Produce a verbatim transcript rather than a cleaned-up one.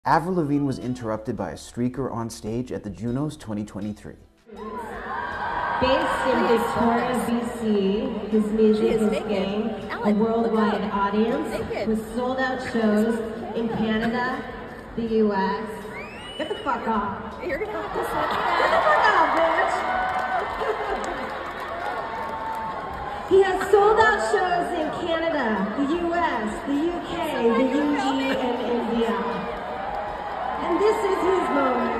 Avril Lavigne was interrupted by a streaker on stage at the Junos twenty twenty-three. Based in Victoria, B C, his music is gaining a worldwide audience with sold-out shows in Canada, the U S Get the fuck off. You're gonna have to switch Get the fuck off, bitch! He has sold-out shows in Canada, the U S, the U K, the U E, and India. And this is his moment.